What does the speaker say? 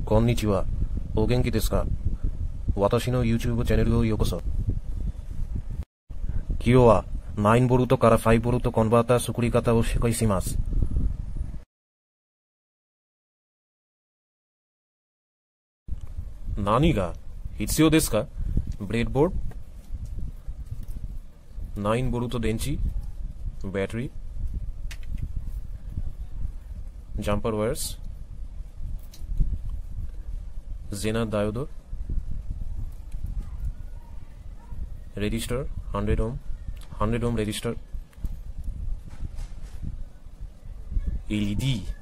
こんにちは。お元気ですか？私の YouTube チャンネルへようこそ。今日は9ボルトから5ボルトコンバーター作り方を紹介します。何が必要ですか？ブレッドボード、9ボルト電池、バッテリー、ジャンパーワイヤー、zener diode, resistor 100 ohm resistor, LED